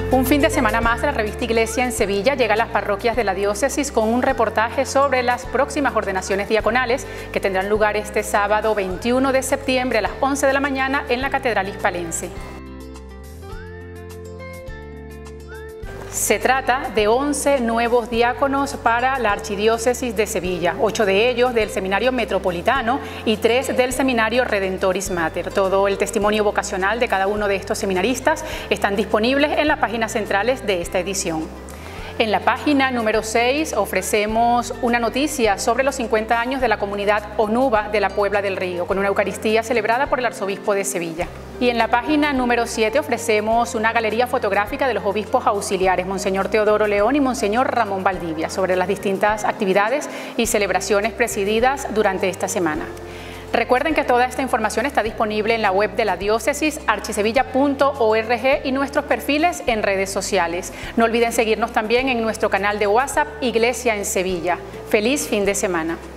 Un fin de semana más de la revista Iglesia en Sevilla llega a las parroquias de la diócesis con un reportaje sobre las próximas ordenaciones diaconales que tendrán lugar este sábado 21 de septiembre a las 11 de la mañana en la Catedral Hispalense. Se trata de 11 nuevos diáconos para la Archidiócesis de Sevilla, 8 de ellos del Seminario Metropolitano y 3 del Seminario Redentoris Mater. Todo el testimonio vocacional de cada uno de estos seminaristas están disponibles en las páginas centrales de esta edición. En la página número 6 ofrecemos una noticia sobre los 50 años de la comunidad Onuba de la Puebla del Río, con una Eucaristía celebrada por el Arzobispo de Sevilla. Y en la página número 7 ofrecemos una galería fotográfica de los obispos auxiliares, Monseñor Teodoro León y Monseñor Ramón Valdivia, sobre las distintas actividades y celebraciones presididas durante esta semana. Recuerden que toda esta información está disponible en la web de la diócesis, archisevilla.org, y nuestros perfiles en redes sociales. No olviden seguirnos también en nuestro canal de WhatsApp Iglesia en Sevilla. ¡Feliz fin de semana!